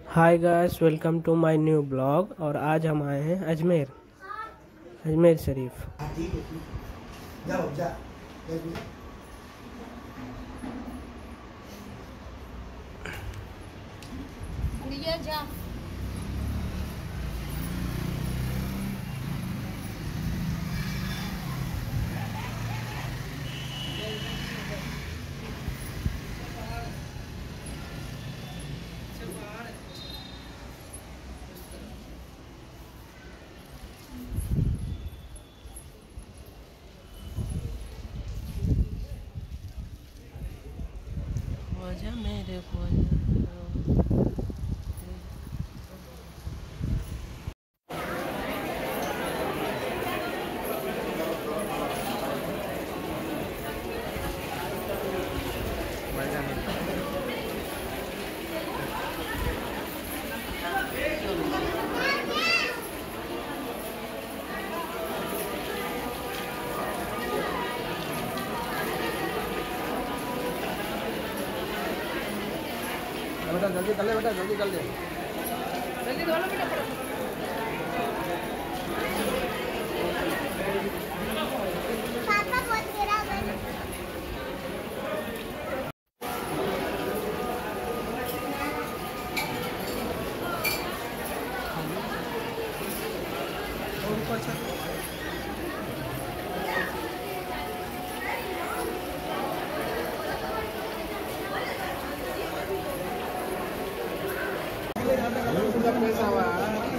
Hi guys, welcome to my new blog. और आज हम आए हैं अजमेर शरीफ। मेरे बेटा जल्दी कर ले, बेटा जल्दी कर ले, जल्दी धो लो बेटा। पापा बहुत गिरा पैसा हुआ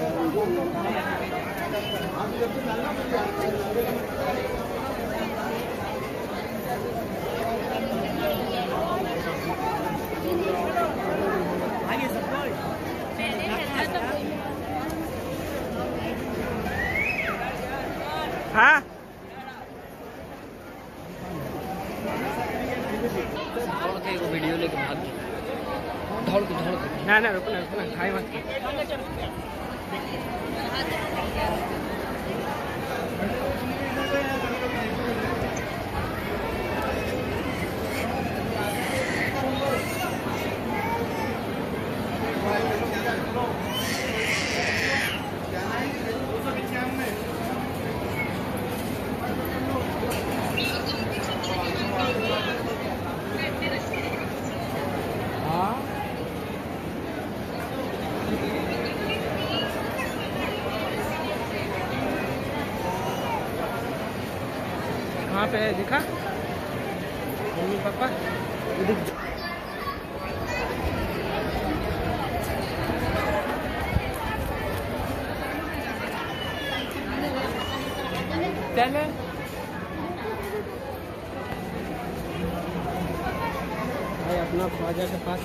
हाँ वीडियो लेके भाग धौड़ को ना रुकना खाई मत। कहाँ पे है दिखा मम्मी पापा? चले भाई अपना ख्वाजा के पास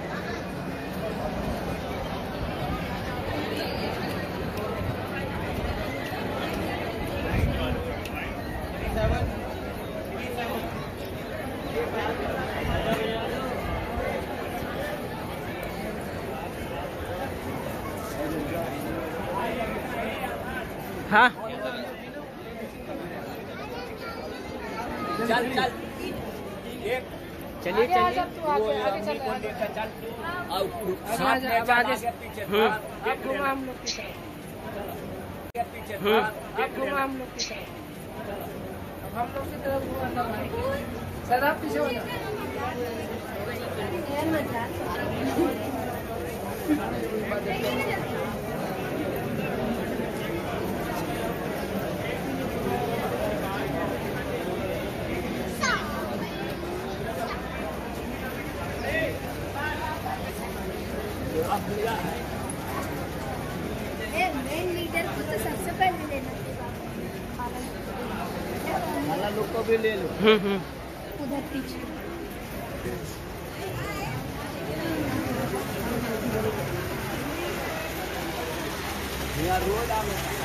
हाँ चल चलिए हम लोग की तरफ सर आप पीछे हो जाओ। मेन लीडर को तो सबसे पहले लेना वाला लोग को भी ले लो। उधर पीछे। रोड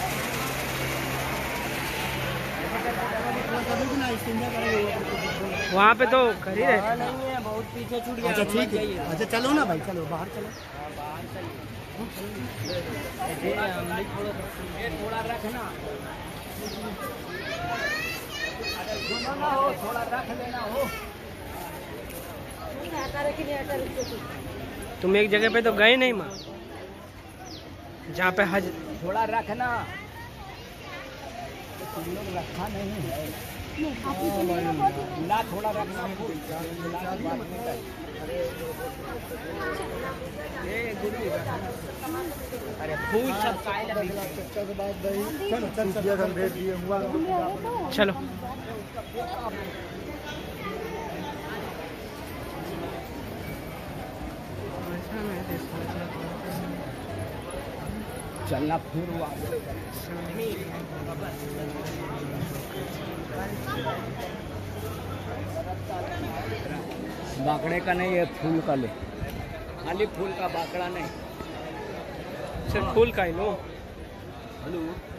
वहाँ पे तो कर ही रहे। नहीं है, बहुत पीछे छूट गया। अच्छा ठीक है, अच्छा चलो ना भाई, चलो बाहर चलो। थोड़ा रखना, हो थोड़ा रख लेना हो। तुम एक जगह पे तो गए नहीं माँ? जहाँ पे हज थोड़ा रखना, तुम लोग रखा नहीं है ना, थोड़ा रखना। अरे फूल सब चलो चलना फिर बाकड़े का नहीं है, फूल का ले, खाली फूल का, बाकड़ा नहीं। सिर्फ फूल का ही लो। हेलो